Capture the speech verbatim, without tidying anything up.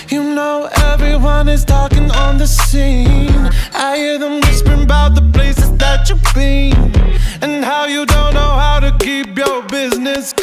You know everyone is talking on the scene. I hear them whispering about the places that you've been, and how you don't know how to keep your business